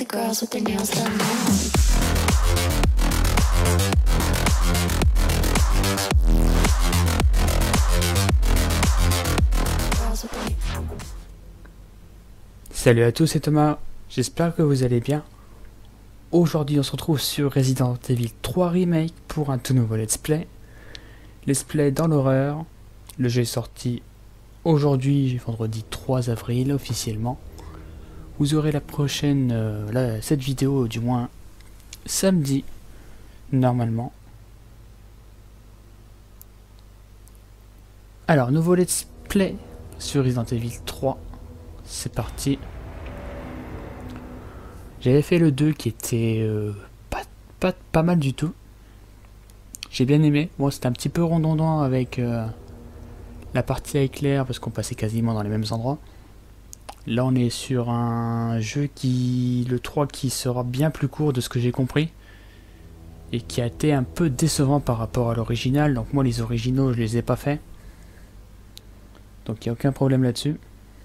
the girls with their nails done now. Salut à tous, c'est Thomas, j'espère que vous allez bien. Aujourd'hui on se retrouve sur Resident Evil 3 Remake pour un tout nouveau let's play. Let's play dans l'horreur. Le jeu est sorti aujourd'hui, vendredi 3 avril officiellement. Vous aurez la prochaine, cette vidéo du moins samedi, normalement. Alors, nouveau let's play sur Resident Evil 3. C'est parti. J'avais fait le 2 qui était pas mal du tout. J'ai bien aimé. Bon, c'était un petit peu redondant avec la partie avec Claire parce qu'on passait quasiment dans les mêmes endroits. Là, on est sur un jeu le 3 qui sera bien plus court de ce que j'ai compris. Et qui a été un peu décevant par rapport à l'original. Donc moi, les originaux, je les ai pas faits. Donc il n'y a aucun problème là-dessus.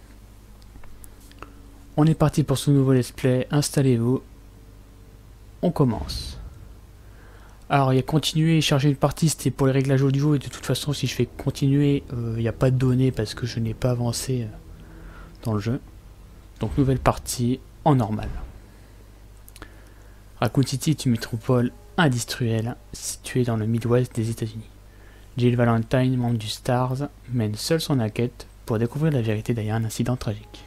On est parti pour ce nouveau let's play, installez-vous, on commence. Alors il y a continuer et charger une partie, c'était pour les réglages audio, et de toute façon si je fais continuer, il n'y a pas de données parce que je n'ai pas avancé dans le jeu. Donc nouvelle partie en normal. Raccoon City est une métropole industrielle située dans le Midwest des États-Unis. Jill Valentine, membre du STARS, mène seule son enquête pour découvrir la vérité derrière un incident tragique.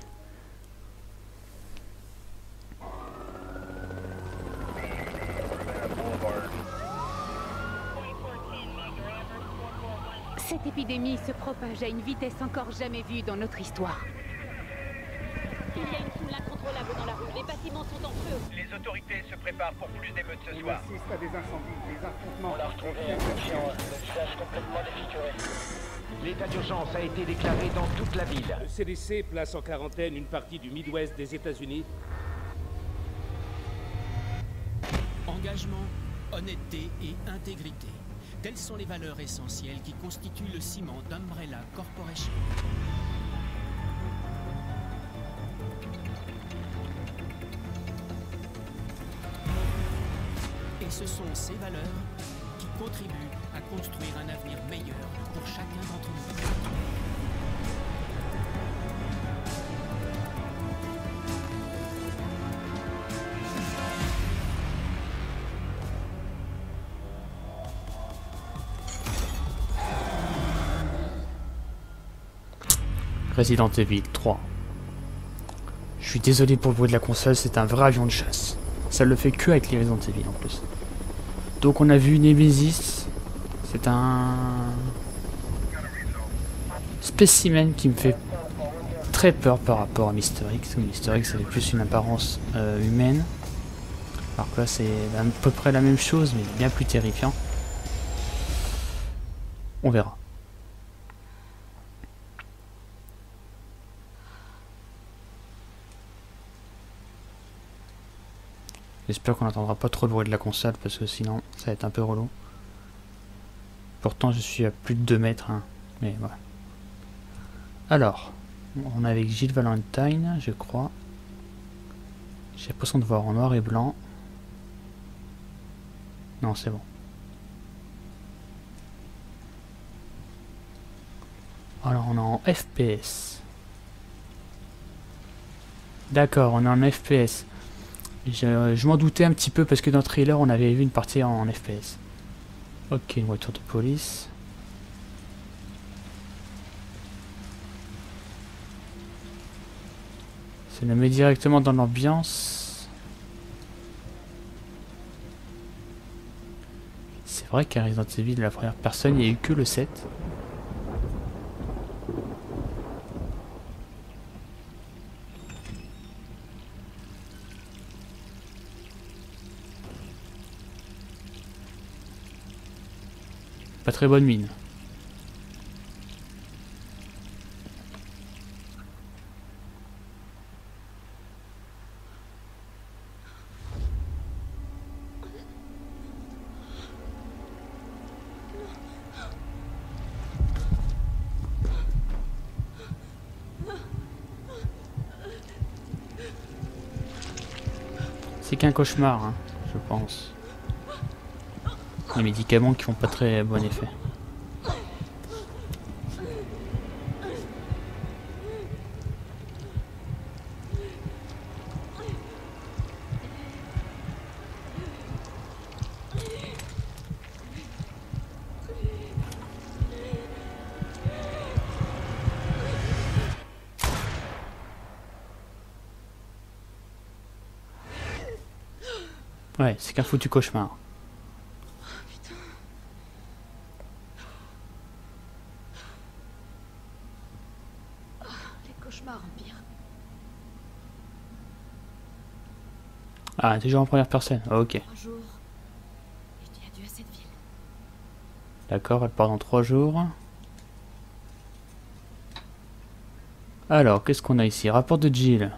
Cette épidémie se propage à une vitesse encore jamais vue dans notre histoire. Il y a une foule incontrôlable dans la rue. Les bâtiments sont en feu. Les autorités se préparent pour plus d'émeutes ce soir. On assiste à des incendies, des affrontements. On l'a retrouvé inconscient, le visage complètement défiguré. L'état d'urgence a été déclaré dans toute la ville. Le CDC place en quarantaine une partie du Midwest des États-Unis. Engagement, honnêteté et intégrité. Telles sont les valeurs essentielles qui constituent le ciment d'Umbrella Corporation. Et ce sont ces valeurs qui contribuent à construire un avenir meilleur pour chacun d'entre nous. Resident Evil 3. Je suis désolé pour le bruit de la console, c'est un vrai avion de chasse. Ça le fait que avec les Resident Evil en plus. Donc on a vu Nemesis. C'est un spécimen qui me fait très peur par rapport à Mr. X. Mr. X avait plus une apparence humaine. Alors que là c'est à peu près la même chose mais bien plus terrifiant. On verra. J'espère qu'on n'entendra pas trop le bruit de la console parce que sinon ça va être un peu relou. Pourtant je suis à plus de 2 mètres, hein. Mais voilà. Alors, on est avec Jill Valentine, je crois. J'ai l'impression de voir en noir et blanc. Non, c'est bon. Alors on est en FPS. D'accord, on est en FPS. Je m'en doutais un petit peu parce que dans le trailer on avait vu une partie en FPS. Ok, une voiture de police. Ça nous met directement dans l'ambiance. C'est vrai qu'à Resident Evil de la première personne, il n'y a eu que le 7. Pas très bonne mine. C'est qu'un cauchemar, hein, je pense. Les médicaments qui font pas très bon effet. Ouais, c'est qu'un foutu cauchemar. Les cauchemars empirent. Ah, toujours en première personne. Ok. 3 jours. Je dis adieu à cette ville. D'accord, elle part dans 3 jours. Alors, qu'est-ce qu'on a ici? Rapport de Jill.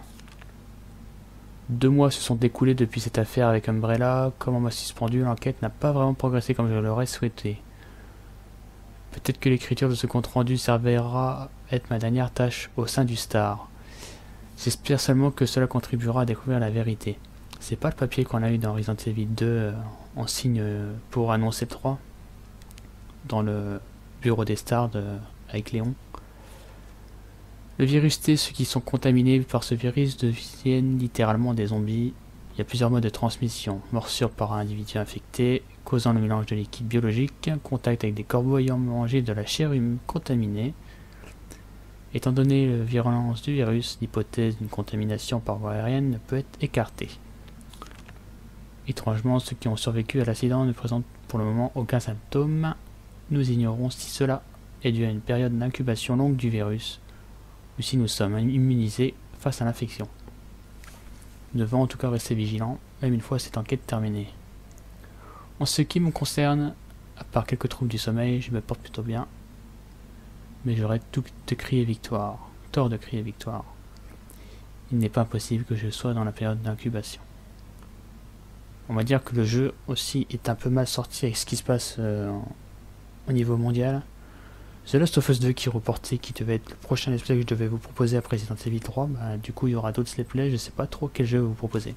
2 mois se sont écoulés depuis cette affaire avec Umbrella. Comme on m'a suspendu, l'enquête n'a pas vraiment progressé comme je l'aurais souhaité. Peut-être que l'écriture de ce compte-rendu servira à être ma dernière tâche au sein du Star. J'espère seulement que cela contribuera à découvrir la vérité. C'est pas le papier qu'on a eu dans Resident Evil 2 en signe pour annoncer le 3 dans le bureau des Stars avec Léon. Le virus T, ceux qui sont contaminés par ce virus deviennent littéralement des zombies. Il y a plusieurs modes de transmission. Morsure par un individu infecté, causant le mélange de liquide biologique, contact avec des corbeaux ayant mangé de la chair humaine contaminée. Étant donné la virulence du virus, l'hypothèse d'une contamination par voie aérienne ne peut être écartée. Étrangement, ceux qui ont survécu à l'accident ne présentent pour le moment aucun symptôme. Nous ignorons si cela est dû à une période d'incubation longue du virus, ou si nous sommes immunisés face à l'infection. Nous devons en tout cas rester vigilants, même une fois cette enquête terminée. En ce qui me concerne, à part quelques troubles du sommeil, je me porte plutôt bien. Mais j'aurais tout de crier victoire, tort de crier victoire. Il n'est pas impossible que je sois dans la période d'incubation. On va dire que le jeu aussi est un peu mal sorti avec ce qui se passe au niveau mondial. The Last of Us 2 qui reportait, qui devait être le prochain let's play que je devais vous proposer après Resident Evil 3, bah, du coup il y aura d'autres let's play, je sais pas trop quel jeu vous proposer.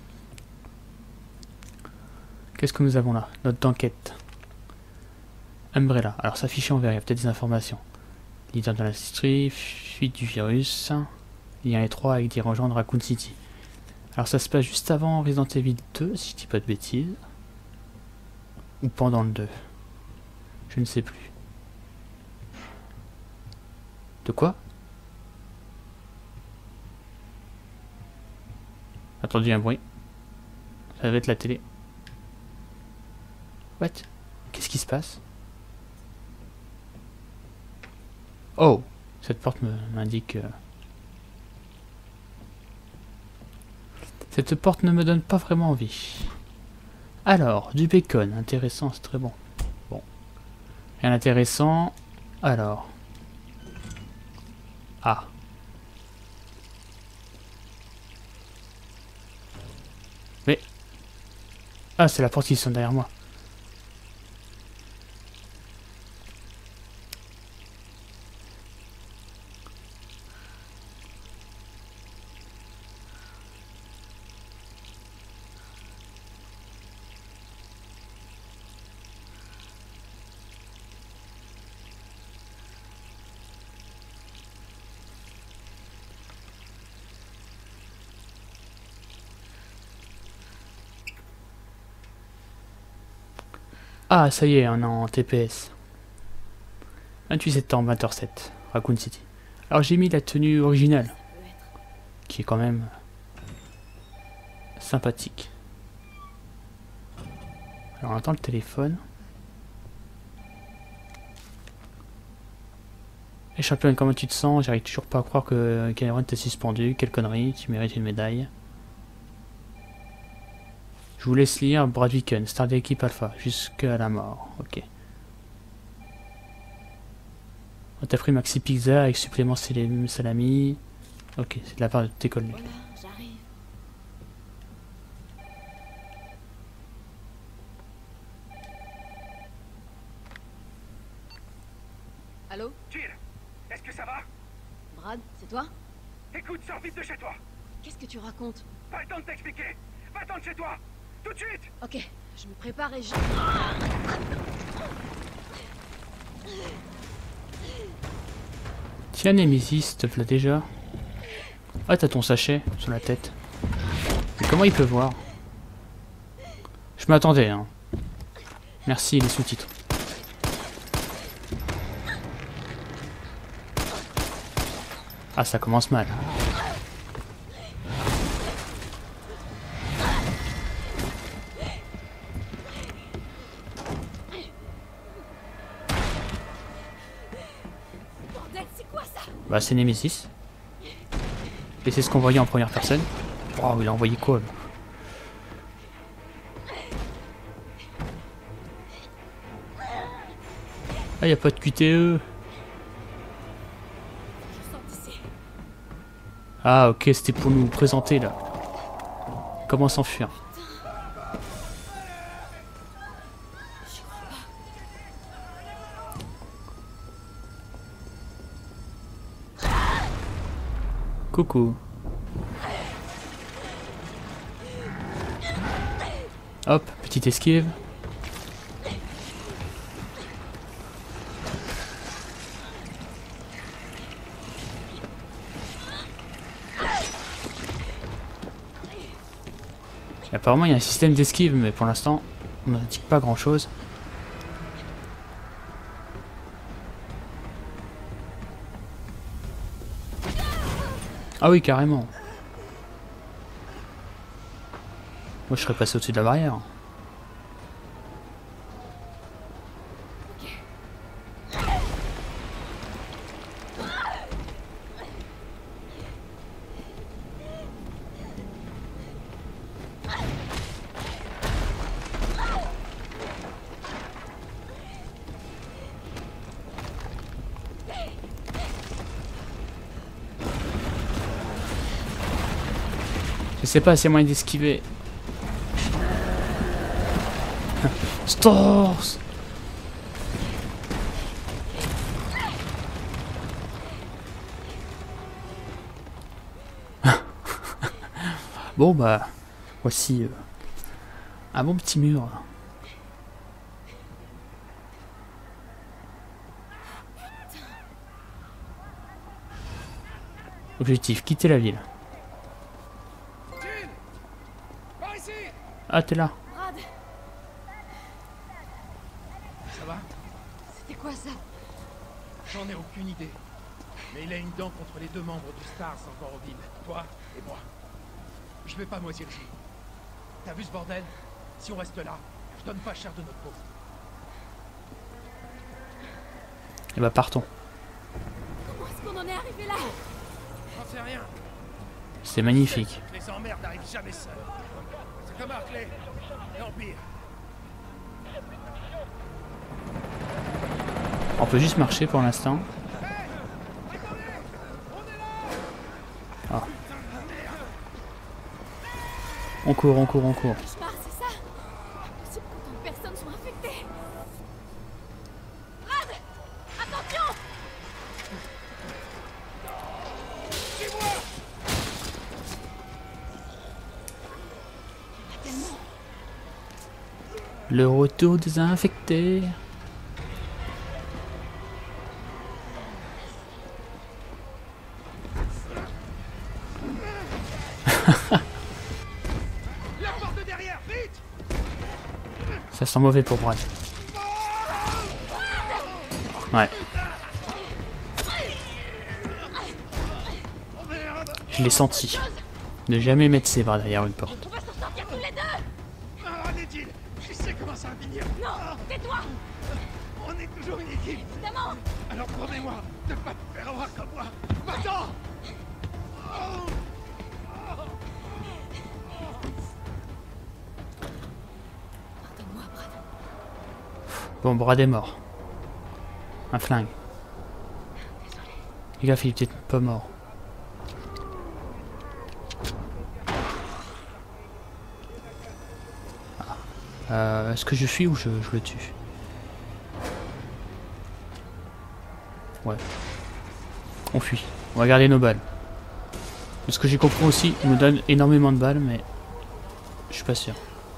Qu'est-ce que nous avons là? Note d'enquête. Umbrella, alors ça affiché en vert, il y a peut-être des informations. Leader de l'industrie, fuite du virus, lien étroit avec dirigeant de Raccoon City. Alors ça se passe juste avant Resident Evil 2, si je dis pas de bêtises. Ou pendant le 2. Je ne sais plus. De quoi? Attendu un bruit. Ça va être la télé. What? Qu'est-ce qui se passe? Oh! Cette porte m'indique... Cette porte ne me donne pas vraiment envie. Alors, du bacon. Intéressant, c'est très bon. Bon. Rien d'intéressant. Alors... Ah. Mais... Ah, c'est la porte qui sonne derrière moi. Ah, ça y est, on est en TPS. 28 septembre, 20h07, Raccoon City. Alors j'ai mis la tenue originale, qui est quand même sympathique. Alors on entend le téléphone. Et championne, comment tu te sens? J'arrive toujours pas à croire que Cameron t'est suspendu. Quelle connerie, tu mérites une médaille. Je vous laisse lire Brad Viken, star d'équipe Alpha, jusqu'à la mort. Ok. On t'a pris Maxi Pizza avec supplément salami. Ok, c'est de la part de tes collègues. Voilà, j'arrive. Allô? Jill, est-ce que ça va? Brad, c'est toi? Écoute, sors vite de chez toi. Qu'est-ce que tu racontes? Pas le temps de t'expliquer. Va-t'en de chez toi. Tout de suite. Ok, je me prépare et je... Tiens, Nemesis, te plaît déjà. Ah, t'as ton sachet sur la tête. Mais comment il peut voir? Je m'attendais, hein. Merci, les sous-titres. Ah, ça commence mal. Bordel, c'est quoi ça? Bah, c'est Nemesis. Et c'est ce qu'on voyait en première personne. Oh, il a envoyé quoi, là? Ah, y a pas de QTE. Ah, ok, c'était pour nous présenter, là. Comment s'enfuir. Coucou. Hop, petite esquive. Apparemment il y a un système d'esquive, mais pour l'instant on n'indique pas grand chose. Ah oui, carrément. Moi je serais passé au-dessus de la barrière. Je sais pas, c'est moyen d'esquiver. Stores. Bon bah, voici un bon petit mur. Objectif, quitter la ville. Ah, t'es là. Brad, Ça va? c'était quoi ça? J'en ai aucune idée. Mais il a une dent contre les deux membres du Stars encore en ville. Toi et moi. Je vais pas moisir ici. T'as vu ce bordel? Si on reste là, je donne pas cher de notre peau. Et bah partons. Comment est-ce qu'on en est arrivé là? J'en sais rien. C'est magnifique. Les emmerdes n'arrivent jamais seuls. C'est comme Hartley et Empire. On peut juste marcher pour l'instant. Ah. On court, on court, on court. Cauchemar, c'est ça? Impossible qu'autant de personnes soient infectées. Brad, attention! Le retour des infectés. La porte de derrière, vite! Ça sent mauvais pour Brad. Ouais. Je l'ai senti. Ne jamais mettre ses bras derrière une porte. On va s'en sortir tous les deux! Ah, Nedil, je sais comment ça va finir. Non, tais-toi! On est toujours une équipe. Évidemment! Alors promets-moi de pas te faire avoir comme moi. Va-t'en! Pardonne-moi, Brad. Bon, Brad est mort. Un flingue. Les gars, il est peut-être pas mort. Est-ce que je fuis ou je le tue? Ouais. On fuit. On va garder nos balles. De ce que j'ai compris aussi, il nous donne énormément de balles, mais... Je suis pas sûr.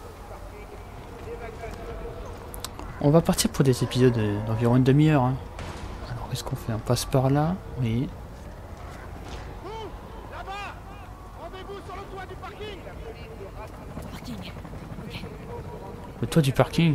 On va partir pour des épisodes d'environ une demi-heure. Hein. Alors qu'est-ce qu'on fait? On passe par là. Oui. Là-bas! Rendez-vous sur le toit du parking! Parking. Ok. Le toit du parking.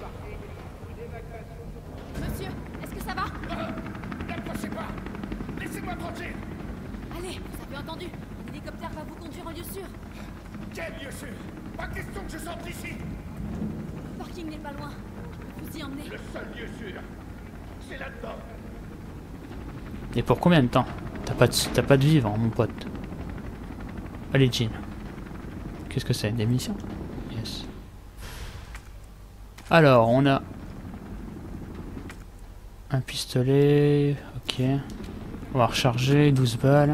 Monsieur, est-ce que ça va? N'approchez pas! Laissez-moi tranquille! Allez, vous avez entendu. Un hélicoptère va vous conduire en lieu sûr. Quel lieu sûr! Pas question que je sorte d'ici! Le parking n'est pas loin. Je peux vous y emmener. Le seul lieu sûr, c'est là-dedans! Et pour combien de temps? T'as pas de vivre, mon pote. Allez, Jean. Qu'est-ce que c'est? Des missions? Yes. Alors, on a un pistolet. Ok. On va recharger 12 balles.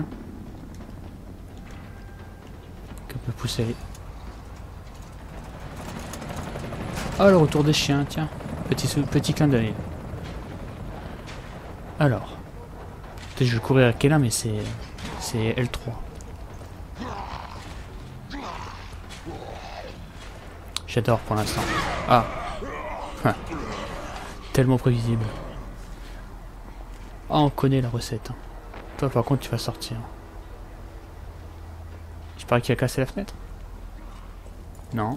Qu'on peut pousser. Oh, le retour des chiens, tiens. Petit clin d'œil. Alors. Peut-être je vais courir à quelle heure, mais c'est L3. J'adore pour l'instant. Ah. Tellement prévisible. Ah, on connaît la recette. Hein. Toi, par contre, tu vas sortir. Je parie qu'il a cassé la fenêtre. Non.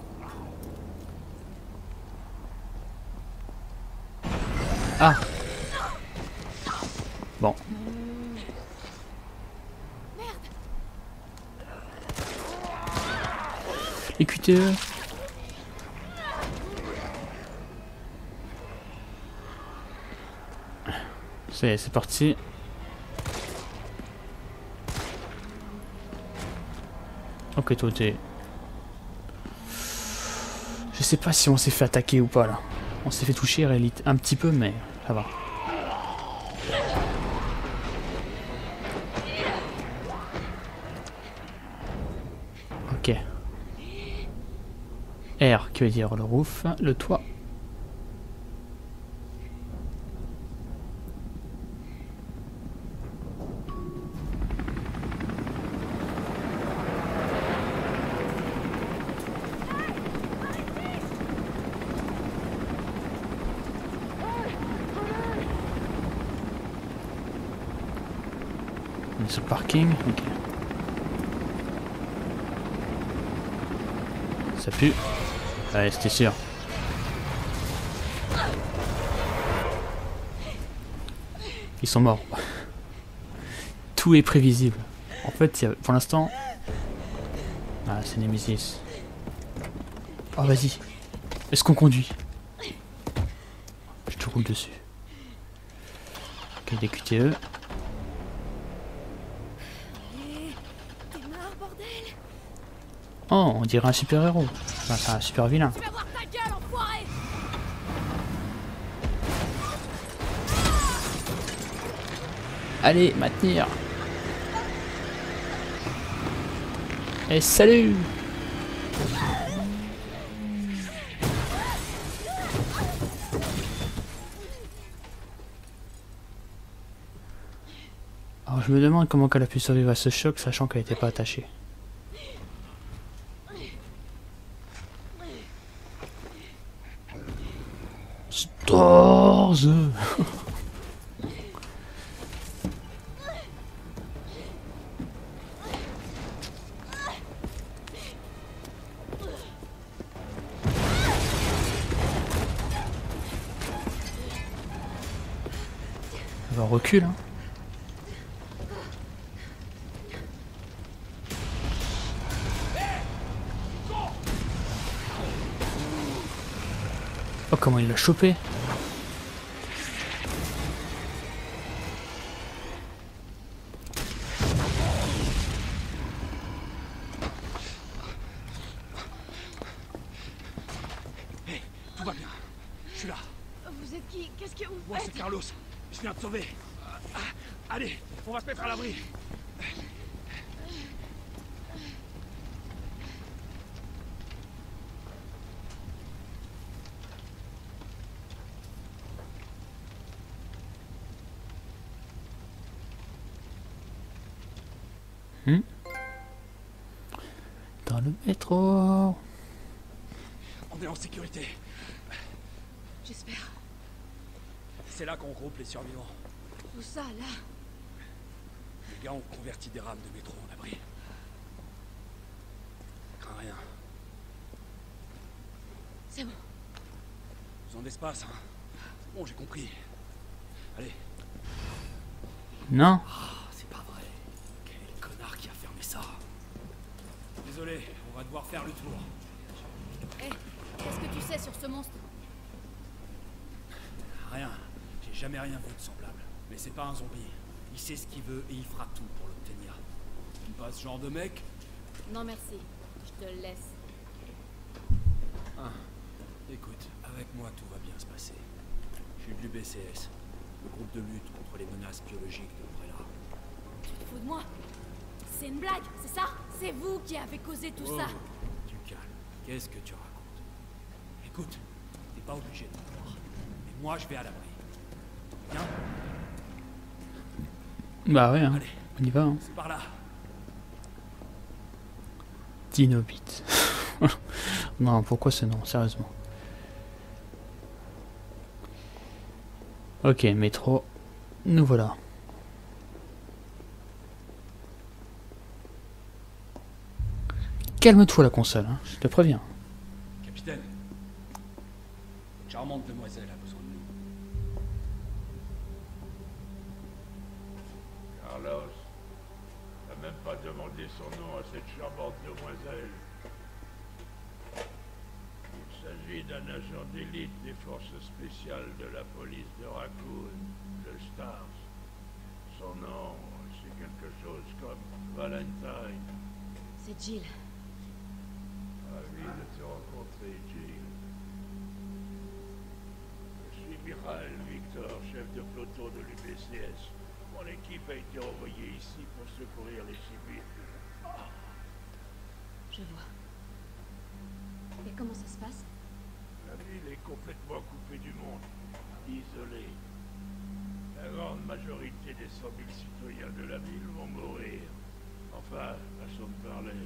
Ah. Bon. Les QTE. C'est parti. Ok, toi t'es... Je sais pas si on s'est fait attaquer ou pas là. On s'est fait toucher réalité un petit peu, mais ça va. Ok. R qui veut dire le roof, le toit. On est sur le parking, ok. Ça pue. Ouais, c'était sûr. Ils sont morts. Tout est prévisible. En fait, pour l'instant... Ah, c'est Nemesis. Oh, vas-y. Est-ce qu'on conduit? Je te roule dessus. Ok, des QTE. Oh, on dirait un super héros. Enfin, c'est un super vilain. Tu vas voir ta gueule, enfoiré! Allez, maintenir. Et salut! Alors je me demande comment elle a pu survivre à ce choc sachant qu'elle n'était pas attachée. Stars. On recule, hein. Oh, comment il l'a chopé. Hey, tout va bien. Je suis là. Vous êtes qui? Qu'est-ce que vous Moi, faites? c'est Carlos. Je viens de sauver. Allez, on va se mettre à l'abri. Dans le métro. On est en sécurité. J'espère. C'est là qu'on regroupe les survivants. Où ça, là? Les gars ont converti des rames de métro en abri. Crains rien. C'est bon. Besoin d'espace, hein. Bon, j'ai compris. Allez. Non. Ah, c'est pas vrai. Quel est le connard qui a fermé ça? Désolé, on va devoir faire le tour. Hé, qu'est-ce que tu sais sur ce monstre? Rien. J'ai jamais rien vu de semblable. Mais c'est pas un zombie. Il sait ce qu'il veut et il fera tout pour l'obtenir. Pas ce genre de mec? Non merci, je te le laisse. Ah. Écoute, avec moi tout va bien se passer. Je suis de l'UBCS, le groupe de lutte contre les menaces biologiques de Umbrella. Tu te fous de moi? C'est une blague, c'est ça? C'est vous qui avez causé tout ça. Tu calmes. Qu'est-ce que tu racontes? Écoute, t'es pas obligé de me croire. Mais moi, je vais à l'abri. Viens. Bah ouais, hein. Allez, On y va. Hein. c'est par là. Dinobit. Non, pourquoi ce nom, sérieusement. Ok, métro. Nous voilà. Calme-toi la console, hein, je te préviens. Capitaine. Une charmante demoiselle a besoin de nous. Carlos, t'as même pas demandé son nom à cette charmante demoiselle. Il s'agit d'un agent d'élite des forces spéciales de la police de Raccoon, le Stars. Son nom, c'est quelque chose comme Valentine. C'est Jill. Ravi de te rencontrer, Jill. Je suis Michael Victor, chef de peloton de l'UBCS. Mon équipe a été envoyée ici pour secourir les civils. Je vois. Et comment ça se passe? La ville est complètement coupée du monde, isolée. La grande majorité des 100 000 citoyens de la ville vont mourir. Enfin, façon de parler.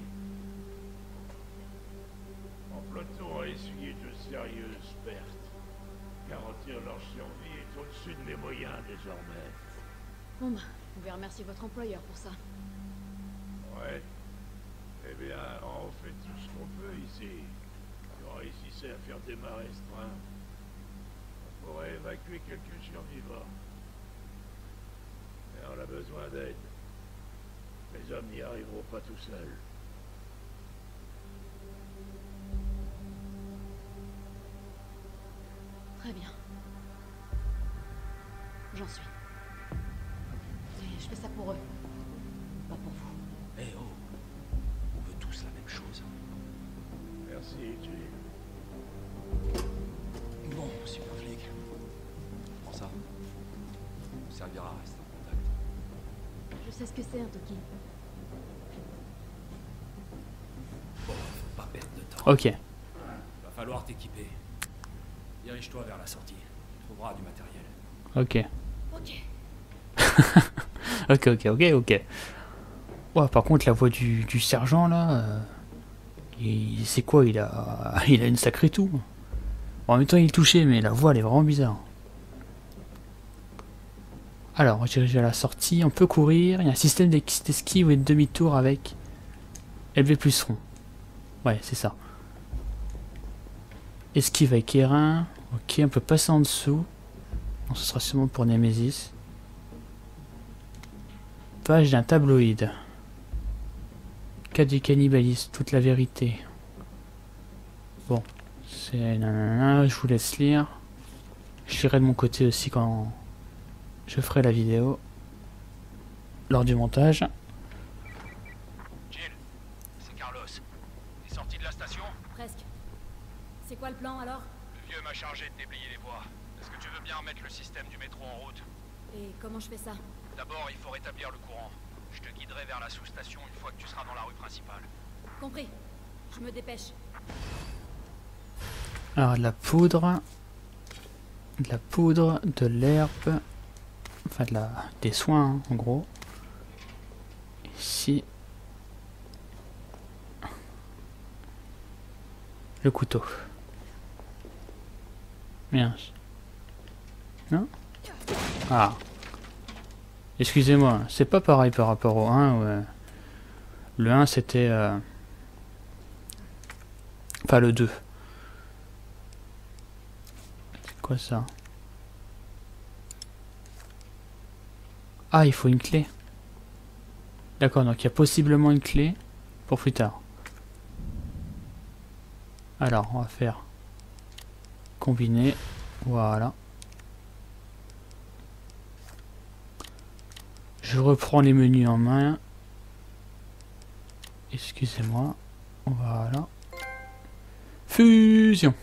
Mon peloton a essuyé de sérieuses pertes. Garantir leur survie est au-dessus de mes moyens désormais. Bon bah, vous pouvez remercier votre employeur pour ça. Ouais. Eh bien, on fait tout ce qu'on peut ici. Si on réussissait à faire démarrer ce train, on pourrait évacuer quelques survivants. Mais on a besoin d'aide. Les hommes n'y arriveront pas tout seuls. Très bien. J'en suis. Et je fais ça pour eux. Pas pour vous. Eh oh, on veut tous la même chose. Merci, Jill. Bon, super flic. Comment ça? On servira à rester en contact. Je sais ce que c'est un Toki. Bon, faut pas perdre de temps. Ok. Va falloir t'équiper. Dirige-toi vers la sortie. Tu trouveras du matériel. Ok. Ok. Ok. Ouais, par contre, la voix du sergent là, c'est quoi? Il a une sacrée toux. Bon, en même temps, il est touché, mais la voix elle est vraiment bizarre. Alors, on dirige à la sortie. On peut courir. Il y a un système d'esquive et de demi-tour avec LV plus rond. Ouais, c'est ça. Esquive avec Erin. Ok, on peut passer en dessous. Non, ce sera sûrement pour Nemesis. Page d'un tabloïd. Cas du cannibalisme, toute la vérité. Bon, c'est nanana, je vous laisse lire. Je lirai de mon côté aussi quand je ferai la vidéo. Lors du montage. Jill, c'est Carlos. T'es sorti de la station? Presque. C'est quoi le plan alors? Le vieux m'a chargé de déblayer les voies. Est-ce que tu veux bien remettre le système du métro en route? Et comment je fais ça? D'abord, il faut rétablir le courant. Je te guiderai vers la sous-station une fois que tu seras dans la rue principale. Compris. Je me dépêche. Alors de la poudre, de l'herbe, enfin des soins hein, en gros. Ici, le couteau. Merde. Non? Ah. Excusez-moi, c'est pas pareil par rapport au 1. Ouais. Le 1 c'était... Enfin le 2. C'est quoi ça? Ah, il faut une clé. D'accord, donc il y a possiblement une clé pour plus tard. Alors, on va faire combiner. Voilà. Je reprends les menus en main. Excusez-moi. Voilà. Fusion.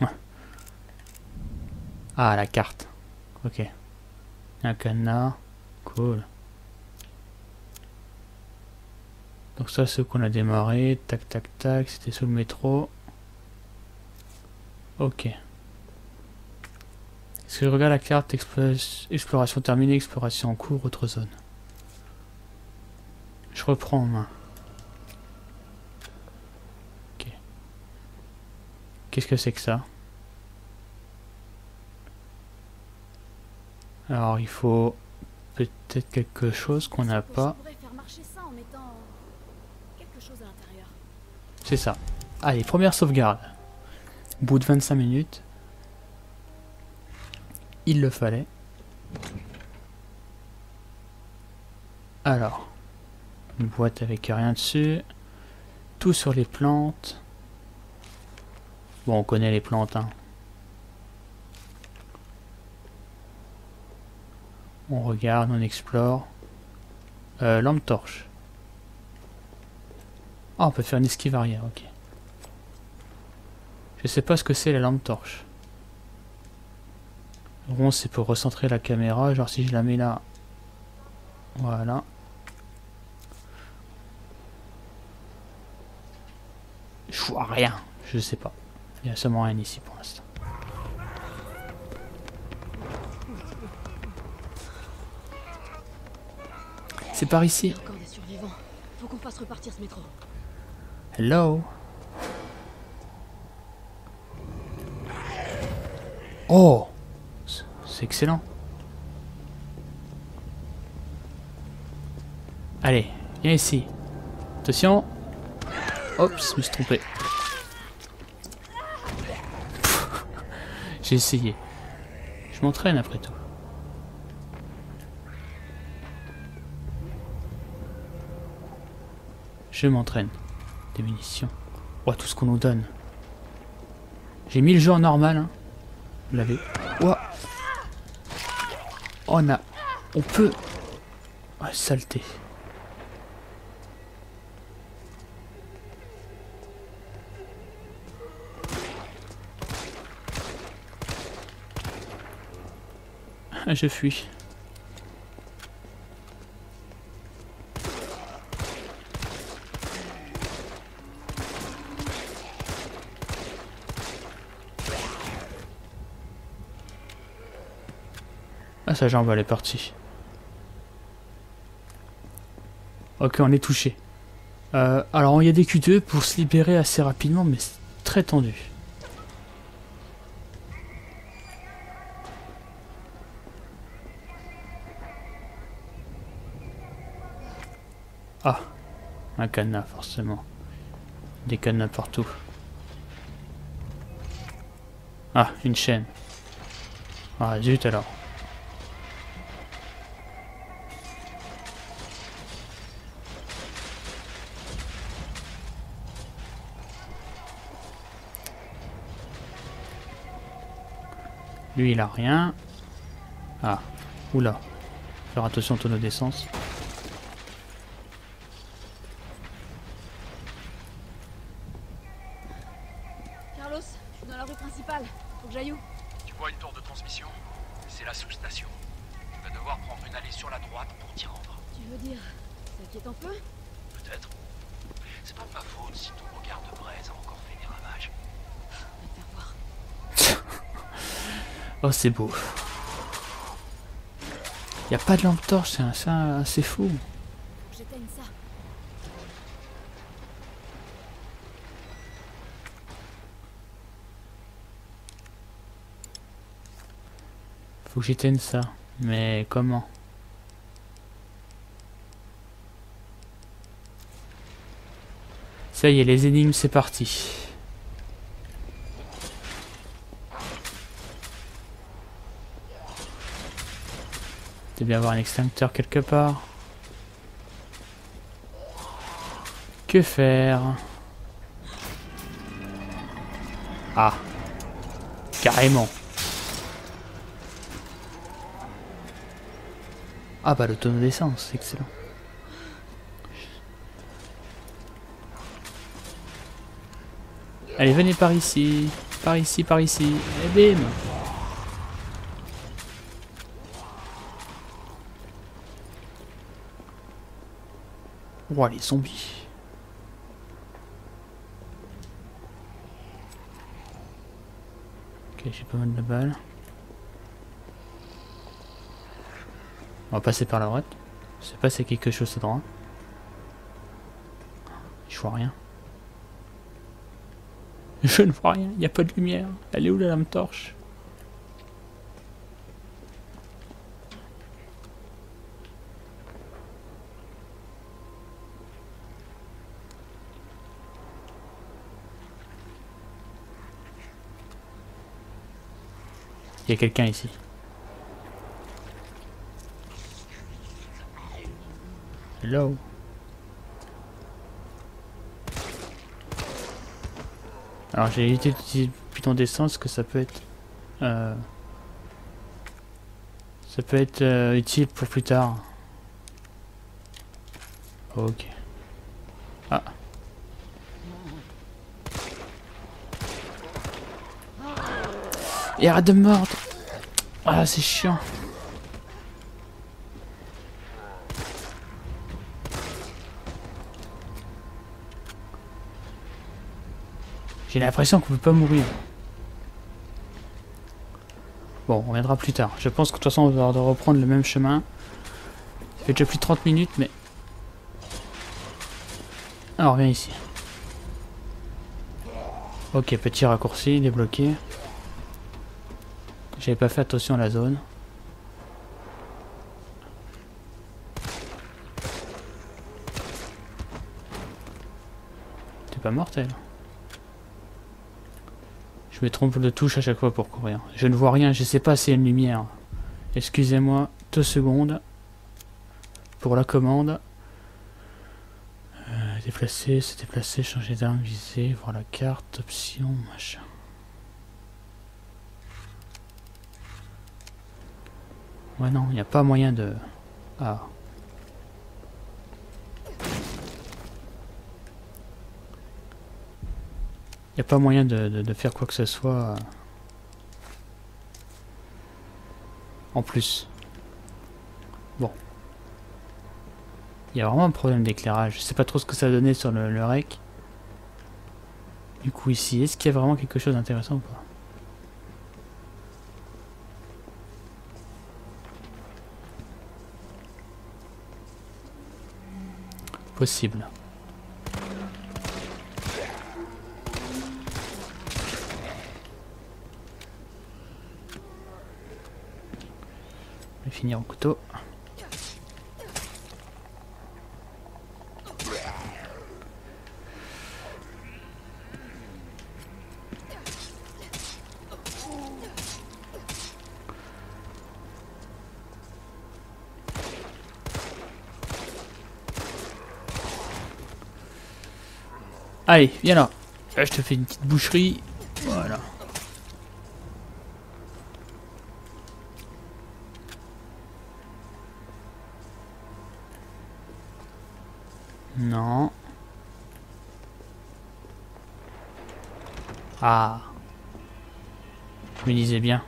Ah, la carte. Ok. Un cadenas. Cool. Donc ça, c'est ce qu'on a démarré. Tac, tac, tac. C'était sous le métro. Ok. Est-ce que je regarde la carte? Exploration terminée, exploration en cours, autre zone. Je reprends en main. Ok. Qu'est-ce que c'est que ça? Alors, il faut peut-être quelque chose qu'on n'a pas. Je pourrais faire marcher ça en mettant quelque chose à l'intérieur. C'est ça. Allez, première sauvegarde. Au bout de 25 minutes. Il le fallait. Alors. Une boîte avec rien dessus. Tout sur les plantes. Bon, on connaît les plantes, hein. On regarde, on explore. Lampe torche. Ah, on peut faire une esquive arrière, ok. Je sais pas ce que c'est la lampe torche. Rond, c'est pour recentrer la caméra. Genre si je la mets là. Voilà. Je vois rien. Je sais pas. Il y a seulement rien ici pour l'instant. C'est par ici. Encore des survivants. Faut qu'on fasse repartir ce métro. Hello. Oh, c'est excellent. Allez, viens ici. Attention. Oups, je me suis trompé. J'ai essayé. Je m'entraîne après tout. Je m'entraîne. Des munitions. Oh, tout ce qu'on nous donne. J'ai mis le jeu en normal. Hein. Vous l'avez. Oh. On peut. Oh, saleté. Je fuis. Ah, sa jambe elle est partie. Ok, on est touché. Alors il y a des Q2 pour se libérer assez rapidement, mais c'est très tendu. Ah, un cadenas forcément. Des cadenas partout. Ah, une chaîne. Ah, zut alors. Lui, il a rien. Ah, oula. Faire attention au tonneau d'essence. Carlos, je suis dans la rue principale. Faut que j'aille où? Tu vois une tour de transmission? C'est la sous-station. Tu vas devoir prendre une allée sur la droite pour t'y rendre. Tu veux dire, ça qui est en feu? Peut-être. C'est pas de ma faute si ton regard de braise a encore fait des ravages. Va te faire voir. Oh, c'est beau. Y a pas de lampe torche, c'est fou. Faut que j'éteigne ça. Faut que j'éteigne ça. Mais comment? Ça y est, les énigmes, c'est parti. Il doit bien avoir un extincteur quelque part. Que faire? Ah. Carrément. Ah bah le tonneau d'essence, excellent. Allez, venez par ici. Par ici, par ici. Et bim! Oh, les zombies. Ok, j'ai pas mal de balles. On va passer par la droite. Je sais pas si c'est quelque chose à droite. Je vois rien. Je ne vois rien, il n'y a pas de lumière. Elle est où la lampe torche? Il y a quelqu'un ici. Hello. Alors j'ai évité d'utiliser le putain d'essence que ça peut être utile pour plus tard. Ok. Ah. Et arrête de me mordre. Ah c'est chiant. J'ai l'impression qu'on peut pas mourir. Bon, on reviendra plus tard. Je pense que de toute façon on va devoir reprendre le même chemin. Ça fait déjà plus de 30 minutes, mais... Alors, viens ici. Ok, petit raccourci, débloqué. J'avais pas fait attention à la zone. T'es pas mortel. Je me trompe de touche à chaque fois pour courir. Je ne vois rien, je sais pas s'il y a une lumière. Excusez-moi, 2 secondes. Pour la commande. Déplacer, se déplacer, changer d'arme, viser, voir la carte, option, machin. Ouais non, il n'y a pas moyen de... Ah. Il n'y a pas moyen de faire quoi que ce soit. En plus. Bon. Il y a vraiment un problème d'éclairage. Je sais pas trop ce que ça a donné sur le rec. Du coup ici, est-ce qu'il y a vraiment quelque chose d'intéressant ou pas? Possible. Je vais finir au couteau. Allez, viens là. Là, je te fais une petite boucherie. Voilà. Non. Ah. Je me disais bien.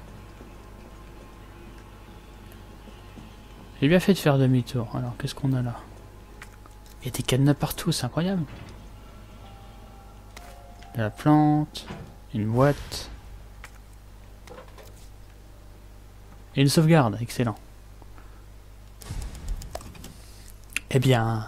J'ai bien fait de faire demi-tour. Alors, qu'est-ce qu'on a là? Il y a des cadenas partout, c'est incroyable. De la plante, une boîte. Et une sauvegarde, excellent. Eh bien,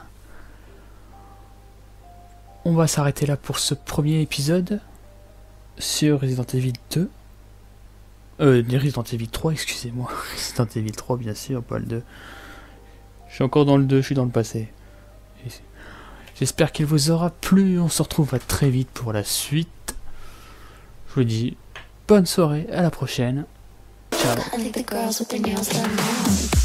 on va s'arrêter là pour ce premier épisode sur Resident Evil 2. Resident Evil 3, excusez-moi. Resident Evil 3, bien sûr, pas le 2. Je suis encore dans le 2, je suis dans le passé. J'espère qu'il vous aura plu. On se retrouve très vite pour la suite. Je vous dis bonne soirée, à la prochaine. Ciao.